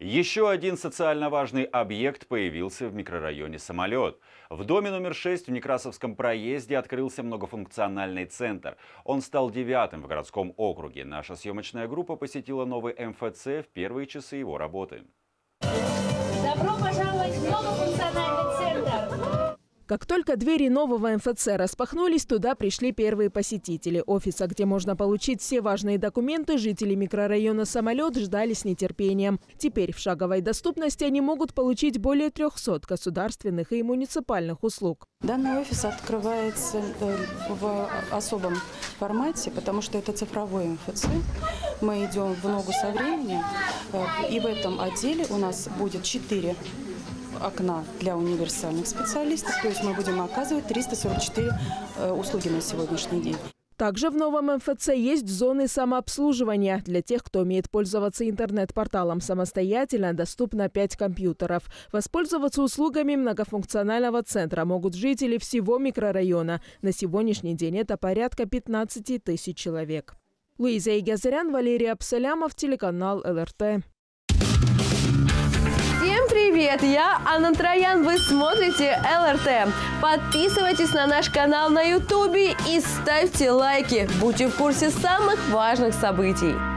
Еще один социально важный объект появился в микрорайоне «Самолет». В доме номер 6 в Некрасовском проезде открылся многофункциональный центр. Он стал 9-м в городском округе. Наша съемочная группа посетила новый МФЦ в первые часы его работы. Добро пожаловать в многофункциональный центр! Как только двери нового МФЦ распахнулись, туда пришли первые посетители. Офиса, где можно получить все важные документы, жители микрорайона «Самолет» ждали с нетерпением. Теперь в шаговой доступности они могут получить более 300 государственных и муниципальных услуг. Данный офис открывается в особом формате, потому что это цифровой МФЦ. Мы идем в ногу со временем, и в этом отделе у нас будет 4 окна для универсальных специалистов, то есть мы будем оказывать 344 услуги на сегодняшний день. Также в новом МФЦ есть зоны самообслуживания. Для тех, кто умеет пользоваться интернет-порталом самостоятельно, доступно 5 компьютеров. Воспользоваться услугами многофункционального центра могут жители всего микрорайона. На сегодняшний день это порядка 15 тысяч человек. Луиза Игазарян, Валерий Абсалямов, телеканал ЛРТ. Всем привет! Я Анна Троян, вы смотрите ЛРТ. Подписывайтесь на наш канал на YouTube и ставьте лайки. Будьте в курсе самых важных событий.